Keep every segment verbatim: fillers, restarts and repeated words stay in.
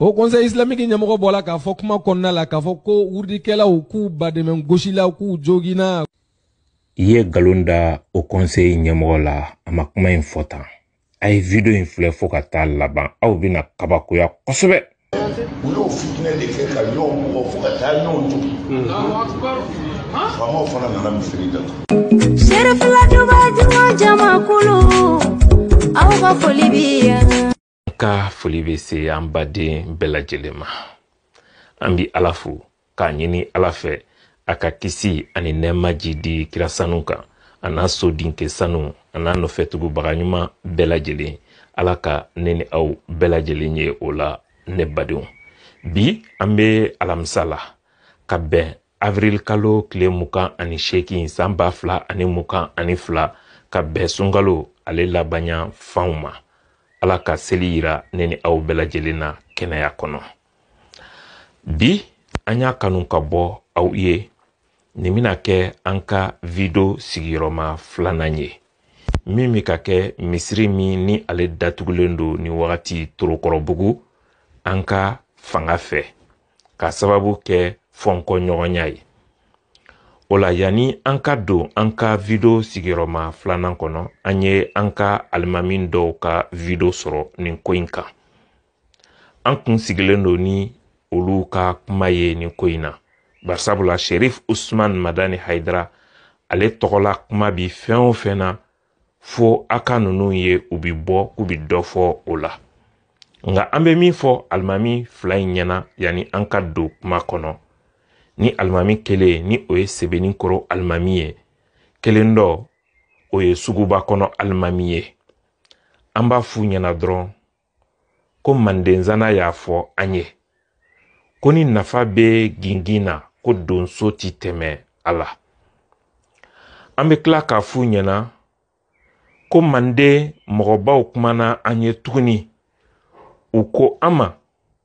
Au Conseil islamique ɲɛmɔgɔ bɔra k'a fɔ kuma kɔnɔna la k'a fɔ ko wurudikɛlaw k'u badɛmɛ gosilaw k'u jogina. I ye galon da o Conseil ɲɛmɔgɔ la a ma kuma in fɔ tan. A ye video in filɛ fo ka taa laban aw bɛna kabakoya kosɛbɛ. U y'o fitinɛ de kɛ ka ɲɔgɔn mɔgɔ fo ka taa ɲɔgɔn to. Faamaw fana nana misiri datugu. Sherifula duba jamakulu aw ka foli bi yan. Ka foli bɛ se an baden bɛɛ lajɛlen ma. An bi Ala fo k'a ɲini Ala fɛ a ka kisi ani nɛɛma ji di kira sanu kan a n'a so denkɛ sanu a n'a nɔfɛtugubaga ɲuman bɛɛ lajɛlen. Ala ka ne ni aw bɛɛ lajɛlen ye o la ne badenw. Bi an bɛ alamisa la ka bɛn avril kalo tile mugan ani seegin san ba fila ani mugan ani fila ka bɛn sunkalo ale labanya fanw ma. Ala ka seli yira ne ni aw bɛɛ lajɛlen na kɛnɛya kɔnɔ. Bi an y'a kanu ka bɔ aw ye nin bɛna kɛ an ka video sigiyɔrɔma filanan ye min bɛ ka kɛ misiri min ni ale datugulen don ni wagati Torokɔrɔbugu an ka fanga fɛ ka sababu kɛ fɔnkɔɲɔgɔnya ye. O la yanni an ka don an ka video sigiyɔrɔma filanan kɔnɔ an ye an ka alimami dɔw ka video sɔrɔ nin ko in kan. An kun sigilen don ni olu ka kuma ye nin ko in na. Barisabula Sherif Usman Madani Haidara ale tɔgɔla kuma bi fɛn o fɛn na fo a ka ninnu ye u bi bɔ k'u bi dɔ fɔ o la. Nga an bɛ min fɔ alimami fila in ɲɛna yanni an ka don kuma kɔnɔ. Ni alimami kelen ni o ye Sebenikoro alimami ye, kelen dɔ o ye Suguba kɔnɔ alimami ye. An b'a f'u ɲɛna dɔrɔn ko Mandenzana y'a fɔ an ye ko ni nafa bɛ gingin na ko donso ti tɛmɛ a la. An bɛ tila k'a f'u ɲɛna ko Mande mɔgɔbaw kumana an ye tuguni u ko an ma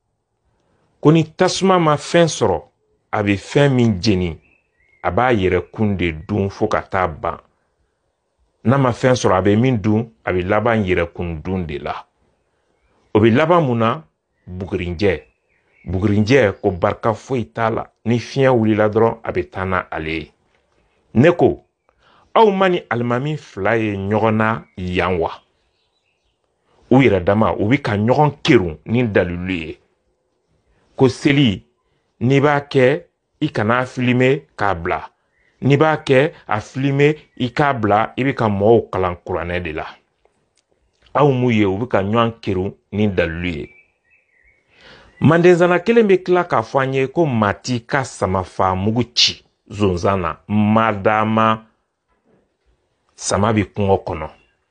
ko ni tasuma ma fɛn sɔrɔ a bɛ fɛn min jeni a b'a yɛrɛ kun de dun fo ka taa ban. N'a ma fɛn sɔrɔ a bɛ min dun a bɛ laban yɛrɛ kun dun de la. O bɛ laban mun na? Bugurinjɛ. Bugurinjɛ ko barika foyi t'a la ni fiɲɛ wulila dɔrɔn a bɛ taa na ale ye. Ne ko aw ma ni alimami fila ye ɲɔgɔn na yan wa? U yɛrɛ dama u bɛ ka ɲɔgɔn kerun ni dalilu ye. Ko seli n'i b'a kɛ i kana filmer k'a bila. N'i b'a kɛ a filmer i k'a bila i bɛ ka mɔgɔw kalan kuranɛ de la. Aw m'u ye u bɛ ka ɲɔgɔn kerun ni dalilu ye. Mandenzana kelen bɛ tila k'a fɔ an ye ko maa t'i ka samafa mugu ci zonzan na madama sama bɛ kungo kɔnɔ.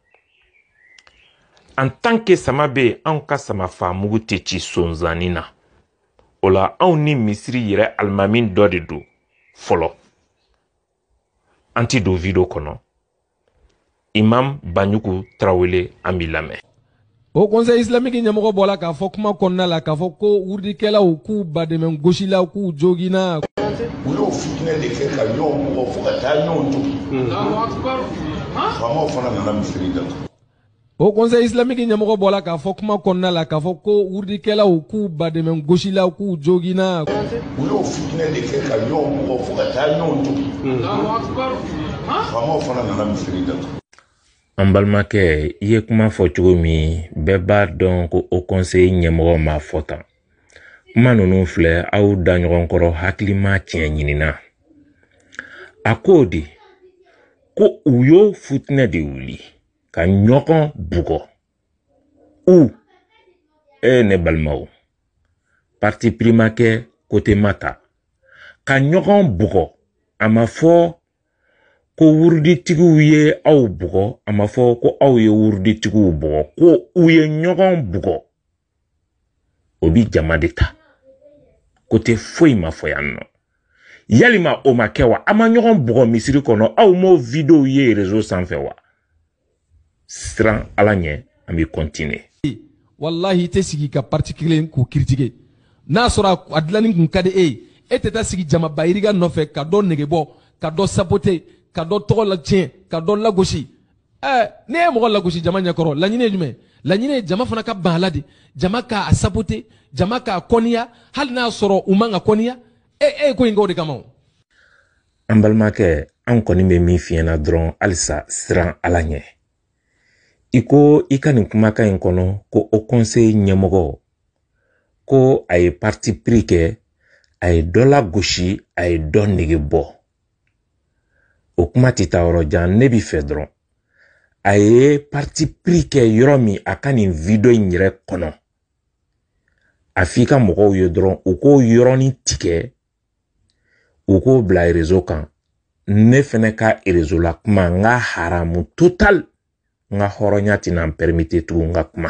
En tant que sama bɛ yen anw ka samafa mugu tɛ ci sonsannin na. O la anw ni misiri yɛrɛ alimami dɔ de don fɔlɔ. An ti don video kɔnɔ. Imam Banyuku Tarawele an b'i lamɛn. Au Conseil islamique ɲɛmɔgɔ bɔra k'a fɔ kuma kɔnɔna la k'a fɔ ko wurudikɛlaw k'u badɛmɛ gosilaw k'u jogina. U y'o fitinɛ de kɛ ka ɲɔgɔn mɔgɔ fo ka taa ɲɔgɔn to. Faamaw fana nana misiri datugu. Au Conseil islamique ɲɛmɔgɔ bɔra k'a fɔ kuma kɔnɔna la k'a fɔ ko wurudikɛlaw k'u badɛmɛ gosilaw k'u jogina. U y'o fitinɛ de kɛ ka ɲɔgɔn mɔgɔ fo ka taa ɲɔgɔn to. Faamaw fana nana misiri datugu. An balimakɛ i ye kuma fɔ cogo min bɛɛ b'a dɔn ko o Conseil ɲɛmɔgɔ ma fɔ tan. Kuma ninnu filɛ aw da ɲɔgɔn kɔrɔ hakilima tiɲɛ ɲinina. A ko de ko u y'o fitinɛ de wuli ka ɲɔgɔn bugɔ. U e ne balimaw parti primakɛ côté Mata ka ɲɔgɔn bugɔ a ma fɔ ko wuruditigiw ye aw bugɔ a ma fɔ ko aw ye wuruditigiw bugɔ ko u ye ɲɔgɔn bugɔ. O bi jama de ta côté foyi ma fɔ yan nɔ. Yalima o ma kɛ wa a ma ɲɔgɔn bugɔ misiri kɔnɔ aw m'o video ye réseau sanfɛ wa? Siran Ala ɲɛ an bɛ continuer. Wallahi i tɛ sigi ka parti kelen k'u critiquer. N'a sɔrɔ a dilanni kun ka di e ye e tɛ taa sigi jama bayiriga nɔfɛ ka dɔ negebɔ ka dɔ saboter ka dɔ tɔgɔ la tiɲɛ ka dɔ lagosi. Eh, ne ye mɔgɔ lagosi jama ɲɛkɔrɔ laɲini ye jumɛn? laɲini ye jama fana ka ban a la de jama k'a saboter jama k'a kɔniya hali n'a sɔrɔ u man ka kɔniya e e ko in k'o de kama o. An balimakɛ an kɔni bɛ min f'i ɲɛna dɔrɔn halisa siran Ala ɲɛ. I ko i ka nin kumakan in kɔnɔ ko o conseil ɲɛmɔgɔ ko a ye parti pris kɛ a ye dɔ lagosi a ye dɔ nege bɔ. O kuma tɛ taa yɔrɔ jan ne b'i fɛ dɔrɔn a ye parti pris kɛ yɔrɔ min a ka nin video in yɛrɛ kɔnɔ a f'i ka mɔgɔw ye dɔrɔn u k'o yɔrɔnin tigɛ u k'o bila réseau kan ne fɛnɛ ka réseau la kuma n ka haramu total n ka hɔrɔnya tɛna n permete tugun n ka kuma.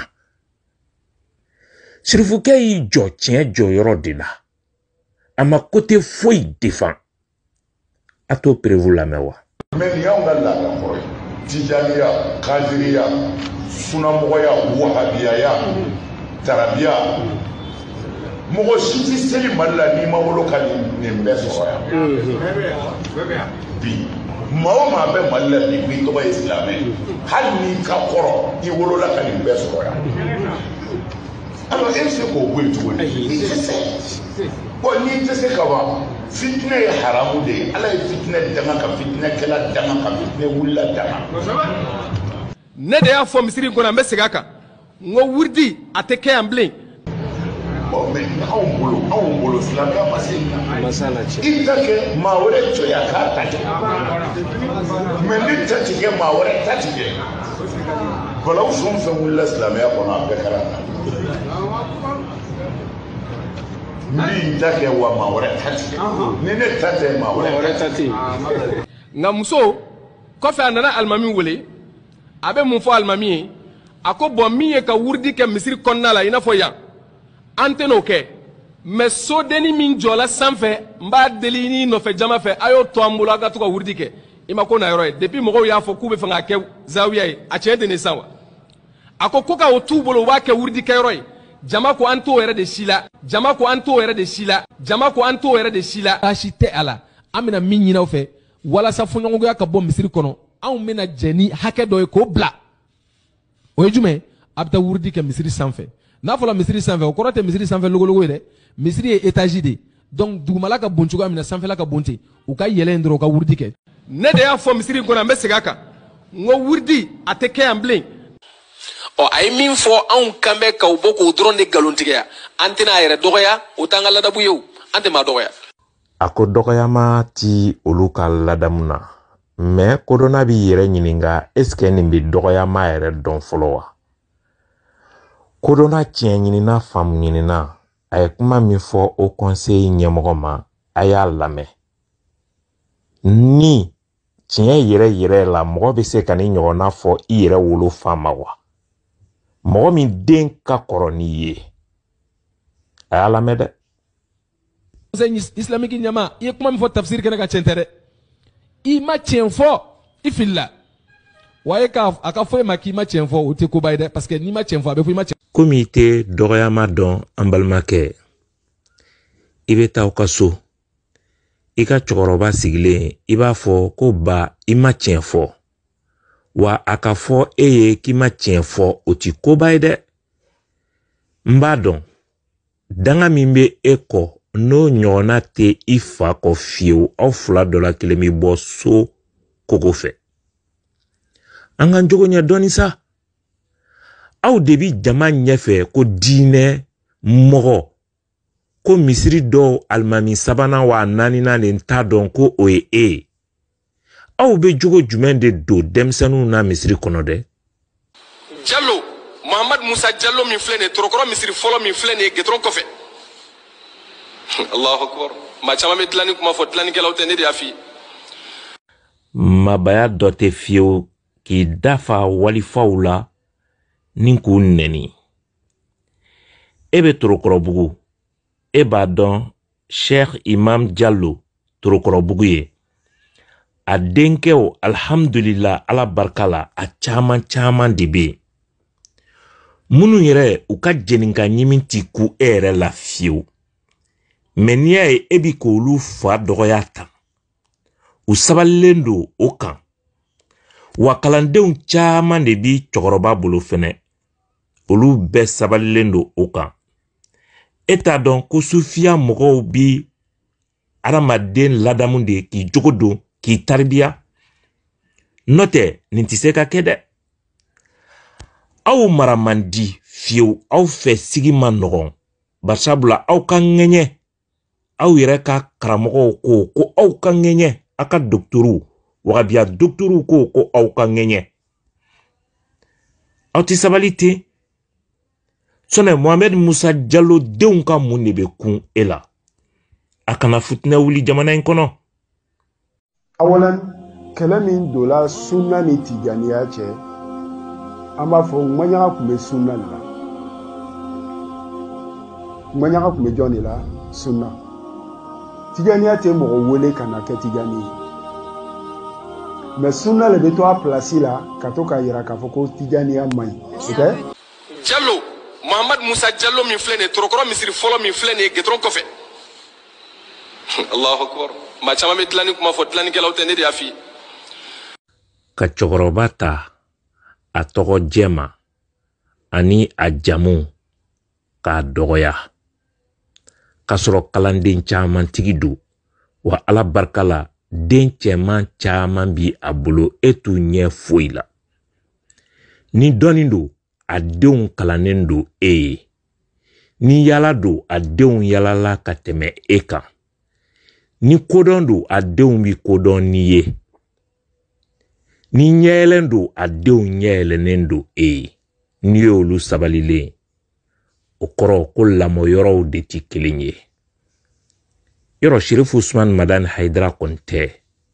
Sirifukɛ y'i jɔ tiɲɛ jɔyɔrɔ de la a ma côté foyi défend a t'o prévu lamɛn wa. mais nin y'anw ka laada kɔrɔ ye tijaniya kadiriya sunamɔgɔya wahabiyaya tarabiya mɔgɔ si tɛ seli Mali la n'i ma wolo ka nin bɛɛ sɔrɔ yan bi maa o maa bɛ Mali la bi n'i tɔgɔ ye silamɛ hali n'i ka kɔrɔ i wolola ka nin bɛɛ sɔrɔ yan alors e bɛ se k'o bɔ yen cogo di i tɛ se bon n'i tɛ se ka ban fitinɛ ye haramu de ye Ala ye fitinɛ danga ka fitinɛkɛla danga ka fitinɛ wulila danga. ne de y'a fɔ misiri in kɔnɔ an bɛ segin a kan n ko wuridi a tɛ kɛ yan bilen. bon mais anw bolo anw bolo silamɛya ma se nin na i ta kɛ maa wɛrɛ jɔya k'a ta kɛ mais ne ta ti kɛ maa wɛrɛ ta ti kɛ balawu fɛn o fɛn wulila silamɛya kɔnɔ a bɛɛ kɛra na min ta kɛ wa maa wɛrɛ ta ti kɛ ni ne ta tɛ maa wɛrɛ ta ti. nka muso kɔfɛ a nana alimami wele a bɛ mun fɔ alimami ye a ko bɔn min ye ka wurudi kɛ misiri kɔnɔna la i n'a fɔ yan an tɛ n'o kɛ mais sodenni min jɔla sanfɛ n b'a deli ni nɔfɛ jama fɛ a y'o to an bolo a ka to ka wurudi kɛ i ma ko na yɔrɔ ye depuis mɔgɔw y'a fɔ k'u bɛ fɛ k'a kɛ zawiya ye a tiɲɛ tɛ nin san wa a ko ko ka o t'u bolo u b'a kɛ wurudi kɛyɔrɔ ye jama ko an t'o yɛrɛ de si la jama ko an t'o yɛrɛ de si la jama ko an t'o yɛrɛ de si la baasi tɛ a la an bɛna min ɲini aw fɛ walasa fɔɲɔgɔnkɔya ka bɔ misiri kɔnɔ anw bɛna jɛ ni hakɛ dɔ ye k'o bila o ye jumɛn a bɛ taa wurudi kɛ misiri sanfɛ n'a fɔra misiri sanfɛ o kɔrɔ tɛ misiri sanfɛ logologo ye dɛ misiri ye étage de donc dugumala ka bon cogoya min na sanfɛla ka bon ten u ka yɛlɛ in dɔrɔn u ka wurudi kɛ. ne de y'a fɔ misiri in kɔnɔ an bɛ segin a kan n ko wurudi a tɛ kɛ yan bilen. ɔ a ye min fɔ anw kan bɛ k'aw bɔ k'o dɔrɔn de nkalon tigɛ an tɛna a yɛrɛ dɔgɔya o t'an ka ladabu ye o an tɛ maa dɔgɔya. a ko dɔgɔyama ti olu ka ladamu na mais kodɔnna b'i yɛrɛ ɲininka est ce que nin bɛ dɔgɔyama yɛrɛ dɔn fɔlɔ wa. kodɔnna tiɲɛ ɲinina faamu ɲinina a ye kuma min fɔ o conseil ɲɛmɔgɔ ma a y'a lamɛn ni tiɲɛ yɛrɛ yɛrɛ la mɔgɔ bɛ se ka ni ɲɔgɔnna fɔ i yɛrɛ wolo fa ma wa mɔgɔ min den ka kɔrɔ n'i ye a y'a lamɛn dɛ. conseil islamique ɲɛma i ye kuma min fɔ tafsiri kɛnɛ ka tiɲɛ tɛ dɛ i ma tiɲɛ fɔ i filila wa e ka a ka fɔ e ma k'i ma tiɲɛ fɔ o tɛ koba ye dɛ parce que n'i ma tiɲɛ fɔ a bɛ fɔ i ma tiɲɛ. komi i tɛ dɔgɔyama dɔn an balimakɛ i bɛ taa aw ka so i ka cɛkɔrɔba sigilen i b'a fɔ ko ba i ma tiɲɛ fɔ wa a ka fɔ e ye k'i ma tiɲɛ fɔ o tɛ koba ye dɛ n b'a dɔn danga min bɛ e kɔ n'o ɲɔgɔnna tɛ i fa kɔ fiyewu aw fila dɔ la kelen bɛ bɔ so kogo fɛ an ka jogo ɲɛ dɔɔni sa aw de bi jama ɲɛfɛ ko diinɛ mɔgɔ ko misiri dɔw alimami sabanan wa naaninan de t'a dɔn ko o ye e ye aw bɛ jogo jumɛn de don denmisɛnninw na misiri kɔnɔ dɛ. Jallo Muhammad Musa Jallo min filɛ nin ye torokɔrɔ misiri fɔlɔ min filɛ nin ye gɛtɔrɔn kɔfɛ Allahu akbar maa caman bɛ dilanni kuma fɔ dilannikɛlaw tɛ ne de y'a f'i ye. mabaya dɔ tɛ fiyewu k'i dafa walifaw la ni k'u nɛni e bɛ torokɔrɔbugu e b'a dɔn Sheikh Imam Jallo torokɔrɔbugu ye a denkɛw alhamdulillah ala barika la a caman caman de bɛ yen minnu yɛrɛ u ka jɛninka ɲimi ti ku e yɛrɛ la fiyewu mais n'i y'a ye e bi k'olu fa dɔgɔya ta u sabalilen don o kan wa kalandenw caman de bi cɛkɔrɔba bolo fɛnɛ olu bɛɛ sabalilen don o kan. E t'a dɔn ko sufiya mɔgɔw bi adamaden ladamu de k'i jogo don k'i taribiya. N'o tɛ nin tɛ se ka kɛ dɛ. Aw mara man di fiyewu, aw fɛ sigi ma nɔgɔn. Barisabula aw ka ŋɛɲɛ, aw yɛrɛ ka karamɔgɔw ko ko aw ka ŋɛɲɛ, aw ka doktoru, wagabiya doktoru ko ko aw ka ŋɛɲɛ. Aw tɛ sabali ten. Sɔnɛ Mohamed Musa Jallo denw ka mun de bɛ kun e la? A kana fitinɛ wuli jamana in kɔnɔ. Awalan kɛlɛ min dola sunna ni tijaniya cɛ, an b'a fɔ ŋmaɲaga tun bɛ sunna de la. Ŋmaɲaga tun bɛ jɔn de la? Sunna. Tijaniya tɛ mɔgɔ wele ka na kɛ tijani ye. Mais sunna le bɛ to a place la ka to ka yira k'a fɔ ko tijaniya man ɲi. Ok? Jallo, Mohamed Musa Jallo min filɛ nin ye, torokɔrɔ misiri fɔlɔ min filɛ nin ye gitɔrɔn kɔfɛ. Allahu akbar. Maa caman bɛ tilani kuma fɔ tilanikɛlaw tɛ, ne de y'a f'i ye. Ka cɛkɔrɔba ta a tɔgɔ jɛma ani a jamu k'a dɔgɔya. Ka sɔrɔ kalanden caman tigi don, wa Ala barika la den cɛman caman bi a bolo e t'u ɲɛ foyi la. Ni dɔɔnin don, a denw kalannen don e ye. Ni yala don, a denw yalala ka tɛmɛ e kan. Ni kodɔn don, a denw bi kodɔn ni ye. Ni ɲɛɛlɛn don, a denw ɲɛɛlɛnnen don e ye. Ni ye olu sabalilen, o kɔrɔ ko lamɔ yɔrɔw de ti kelen ye. Yɔrɔ Sheriff Usman Madani Haidara kɔni tɛ.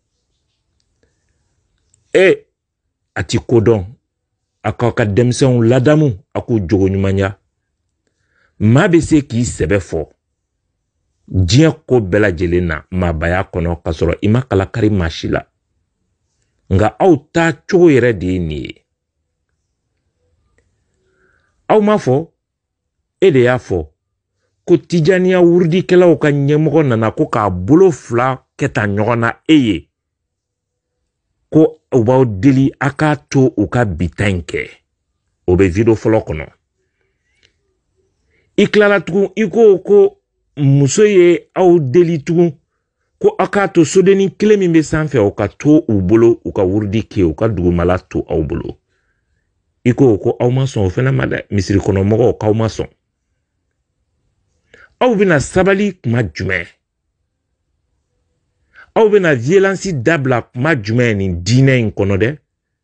E a ti kodɔn, a k'aw ka denmisɛnw ladamu, a k'u jogo ɲumanya. Maa bɛ se k'i sɛbɛ fɔ diɲɛ ko bɛɛ lajɛlen na maabaya kɔnɔ ka sɔrɔ i ma kalakari maa si la. Nga aw ta cogo yɛrɛ de ye nin ye. Aw ma fɔ, e de y'a fɔ, ko tijaniya wurudikɛlaw ka ɲɛmɔgɔ nana ko k'a bolo fila kɛta ɲɔgɔn na e ye. Ko u b'aw deli a k'a to u ka bita in kɛ. O bɛ video fɔlɔ kɔnɔ. I kilala tugun, i ko ko muso ye aw deli tugun ko aw k'a to sodenni kelen min bɛ sanfɛ o ka to u bolo u ka wurudi kɛ u ka dugumala to aw bolo. I ko ko aw ma sɔn o fana ma dɛ, misiri kɔnɔ mɔgɔw k'aw ma sɔn. Aw bɛna sabali kuma jumɛn? Aw bɛna violence dabila kuma jumɛn nin diinɛ in kɔnɔ dɛ?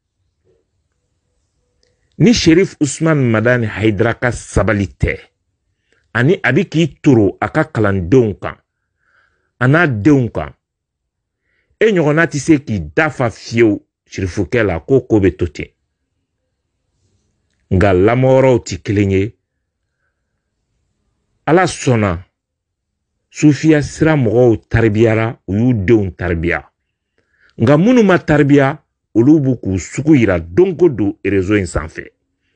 Ni Sheriff Usman Madani Haidara ka sabali tɛ, ani a bɛ k'i toro a ka kalandenw kan, a n'a denw kan, e ɲɔgɔnna tɛ se k'i dafa fiyewu Sherifukɛ la ko ko bɛ to ten. Nka lamɔyɔrɔw tɛ kelen ye. Ala sɔnna sufiya sira mɔgɔw taribiyara, u y'u denw taribiya. Nka minnu ma taribiya, olu b'u k'u sugu yira don ko don réseau in sanfɛ.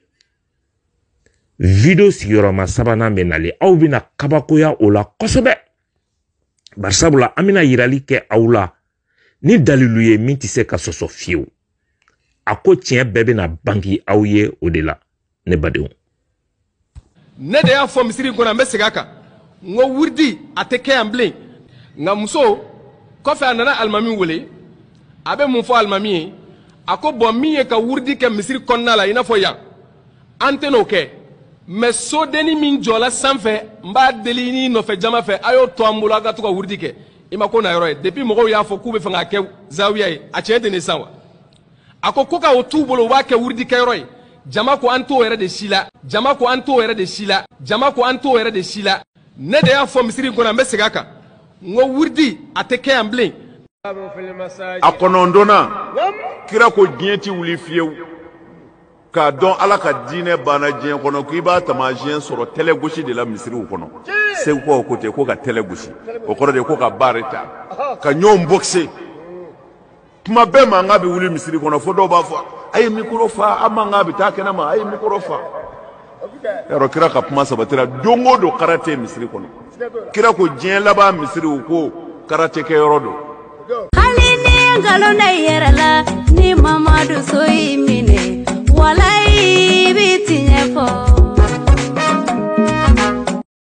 Video sigiyɔrɔma sabanan bɛ nalen, aw bɛna kabakoya o la kosɛbɛ. Barisabula an bɛna yirali kɛ aw la ni dalilu ye min tɛ se ka sɔsɔ fiyewu. A ko tiɲɛ bɛɛ bɛna bangi aw ye o de la, ne badenw. Ne de y'a fɔ misiri kɔnɔ, an bɛ segin a kan. N ko wurudi a tɛ kɛ yan bilen. Nka muso kɔfɛ a nana alimami wele, a bɛ mun fɔ alimami ye, a ko bɔn min ye ka wurudi kɛ misiri kɔnɔna la i n'a fɔ yan, an tɛ n'o kɛ. Mais sodenni min jɔla sanfɛ, n b'a deli ni nɔfɛ jama fɛ, a y'o to an bolo a ka to ka wurudi kɛ. I ma ko na yɔrɔ ye. Depuis mɔgɔw y'a fɔ k'u bɛ fɛ k'a kɛ zawiya ye, a tiɲɛ tɛ nin san wa? A ko ko ka o t'u bolo u b'a kɛ wurudi kɛyɔrɔ ye. Jama ko an t'o yɛrɛ de si la. Jama ko an t'o yɛrɛ de si la. Jama ko an t'o yɛrɛ de si la. Ne de y'a fɔ misiri kɔnɔ, an bɛ segin a kan. N ko wurudi a tɛ kɛ yan bilen. A kɔnɔntɔnna kira ko diɲɛ ti wuli fiyewu k'a dɔn Ala ka diinɛ banna diɲɛ kɔnɔ k'i b'a taamasiyɛn sɔrɔ tɛlɛ gosi de la misiriw kɔnɔ. Segukaw ko ten ko ka tɛlɛ gosi, o kɔrɔ de ko ka baara ta, ka ɲɔgɔn bɔkise. Tuma bɛɛ mankan bɛ wuli misiri kɔnɔ fo dɔw b'a fɔ a ye mikoro fa, a mankan bɛ taa kɛnɛ ma, a ye mikoro fa. Yarɔ kira ka kuma sabatira don o don karate misiri kɔnɔ. Kira ko diɲɛ laban misiriw ko karate kɛyɔrɔ don. Hali ni ngalon na yɛrɛ la ni Mamadu so y'i minɛ walayi i b'i tiɲɛ fɔ.